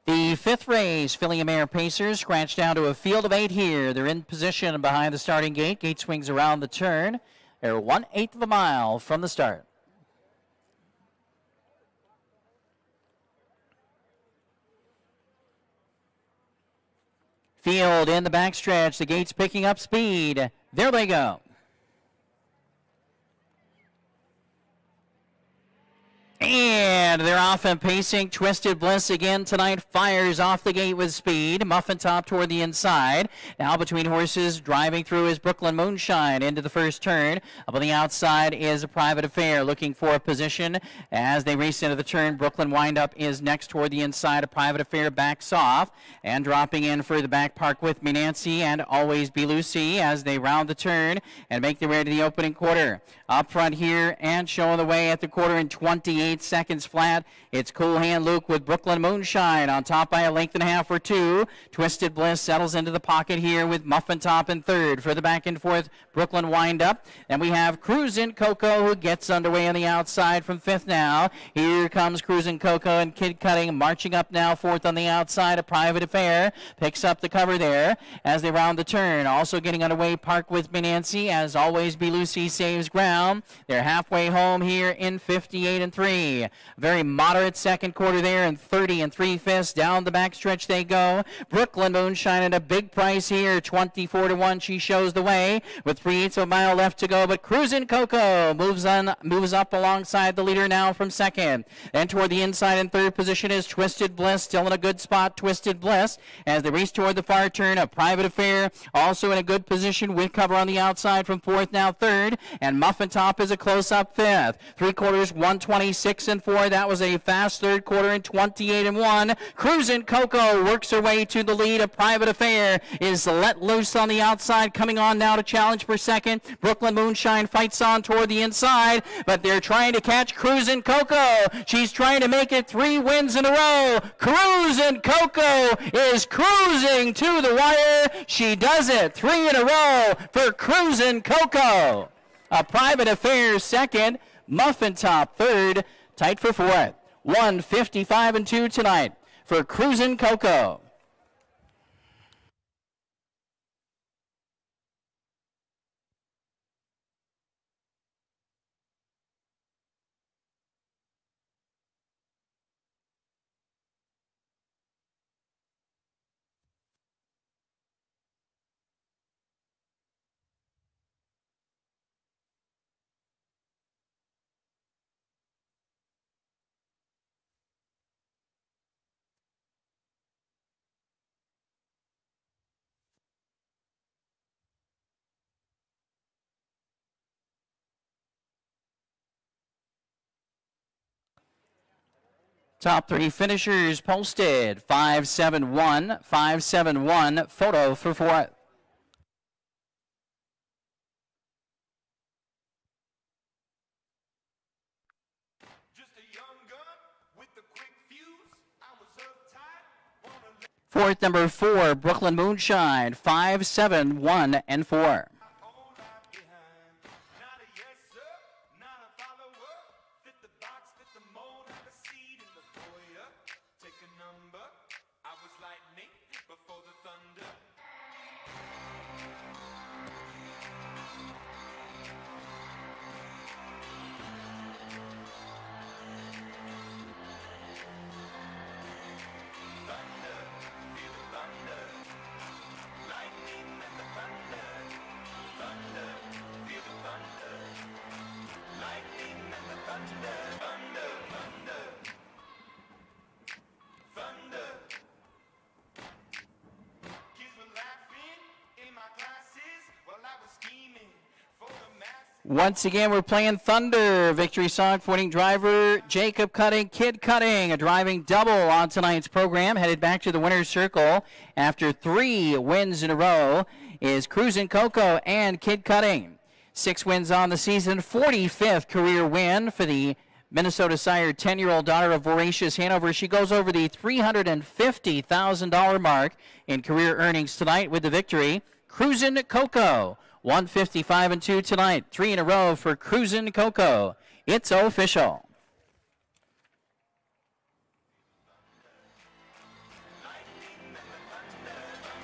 The fifth race, Filly Mare Pacers, scratched down to a field of 8 here. They're in position behind the starting gate. Gate swings around the turn. They're 1/8 of a mile from the start. Field in the backstretch. The gate's picking up speed. There they go. And they're off and pacing. Twisted Bliss again tonight fires off the gate with speed. Muffin Top toward the inside. Now between horses, driving through is Brooklyn Moonshine into the first turn. Up on the outside is a Private Affair looking for a position as they race into the turn. Brooklyn Windup is next toward the inside. A Private Affair backs off and dropping in for the back. Park With Me Nancy and Always Be Lucy as they round the turn and make their way to the opening quarter. Up front here and showing the way at the quarter in 28 seconds flat. It's Cool Hand Luke with Brooklyn Moonshine on top by 1.5 lengths or 2. Twisted Bliss settles into the pocket here with Muffin Top in third. For the back and forth, Brooklyn Windup. And we have Cruisin' Coco who gets underway on the outside from fifth now. Here comes Cruisin' Coco and Kid Cutting marching up now fourth on the outside. A Private Affair picks up the cover there as they round the turn. Also getting underway, Park With Me Nancy, as Always Be Lucy saves ground. They're halfway home here in 58 3. Very moderate second quarter there in 30 3/5. Down the backstretch they go. Brooklyn Moonshine at a big price here, 24 to 1. She shows the way with 3/8 of a mile left to go. But Cruisin' Coco moves up alongside the leader now from second. Then toward the inside in third position is Twisted Bliss, still in a good spot. Twisted Bliss as they race toward the far turn. A Private Affair also in a good position with cover on the outside from fourth, now third. And Muffin Top is a close-up fifth. 3/4, 1:26 4. That was a fast third quarter in 28 1. Cruisin' Coco works her way to the lead. A Private Affair is let loose on the outside, coming on now to challenge for second. Brooklyn Moonshine fights on toward the inside, but they're trying to catch Cruisin' Coco. She's trying to make it 3 wins in a row. Cruisin' Coco is cruising to the wire. She does it 3 in a row for Cruisin' Coco. A Private Affair second. Muffin Top third. Tight for fourth. 1:55 2 tonight for Cruisin' Coco. Top 3 finishers posted. 571, 571, photo for fourth. Fourth, number 4, Brooklyn Moonshine, 5, 7, 1, and 4. Once again, we're playing Thunder. Victory song for winning driver Jacob Cutting, Kid Cutting. A driving double on tonight's program. Headed back to the winner's circle after 3 wins in a row is Cruisin' Coco and Kid Cutting. 6 wins on the season, 45th career win for the Minnesota sired 10-year-old daughter of Voracious Hanover. She goes over the $350,000 mark in career earnings tonight with the victory. Cruisin' Coco. 1:55 2 tonight. 3 in a row for Cruisin' Coco. It's official.